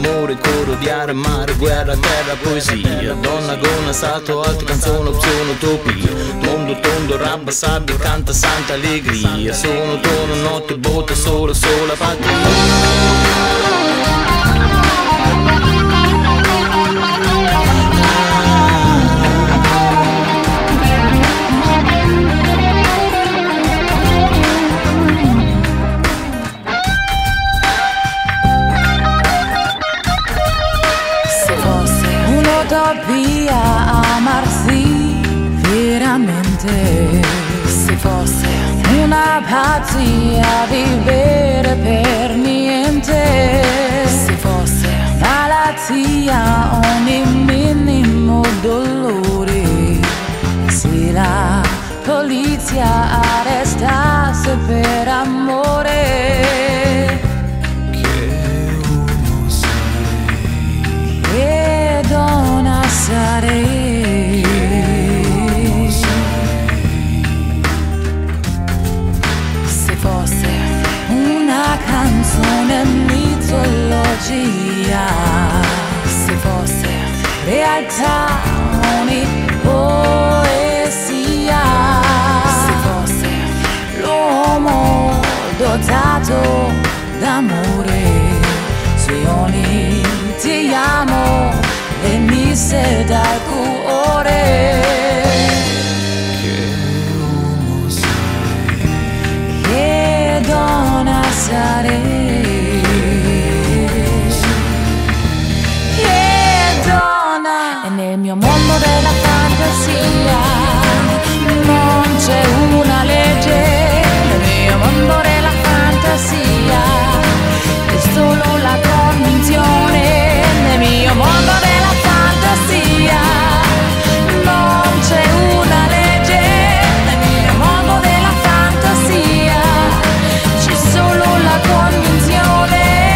amore, coro, diario, mare, guerra, terra, poesia. Donna con salto alto, canzone, opzione, utopia. Mondo tondo, rabba, sabbia, canta santa allegria. Sono tono, notte, botte, sole, sole, patria. Utopia amarsi veramente, se fosse una pazzia vivere per niente, se fosse malattia ogni minimo dolore, se la polizia arrestasse per amore. se fosse una canzone mitologia, se fosse realtà ogni poesia, se fosse l'uomo dotato d'amore, se ogni ti amo venisse dal cuore. Che uomo sei, che donna sarei, che donna. E nel mio mondo della fantasia non c'è una legge, nel mio mondo della fantasia è solo la convinzione, nel mio mondo della fantasia non c'è una legge, nel mio mondo della fantasia c'è solo la convinzione.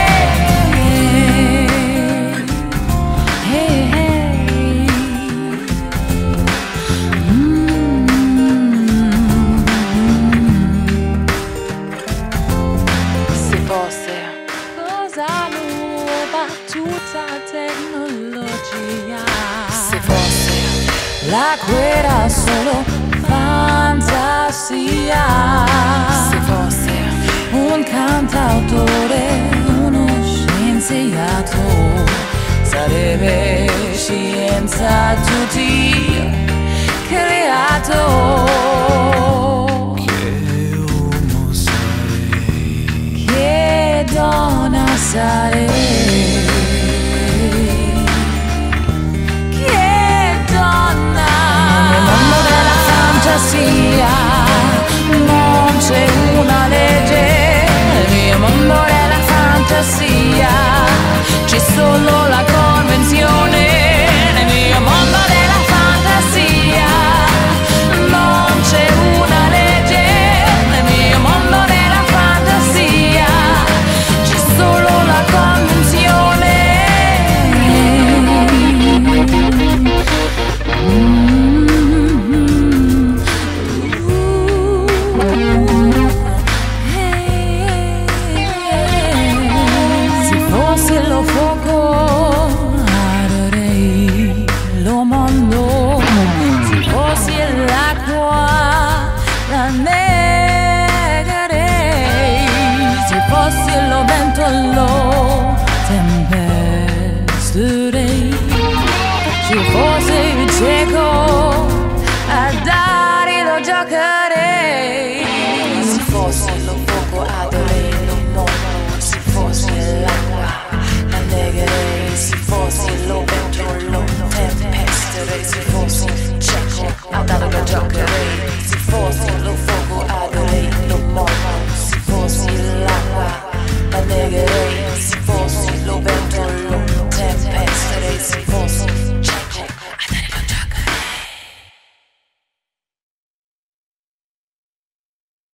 se fosse Cosa nuova, tutta tecnologia, se fosse la guerra solo fantasia, se fosse un cantautore, uno scienziato, sarebbe scienza tutti creato. che uomo sei. Che donna sarei.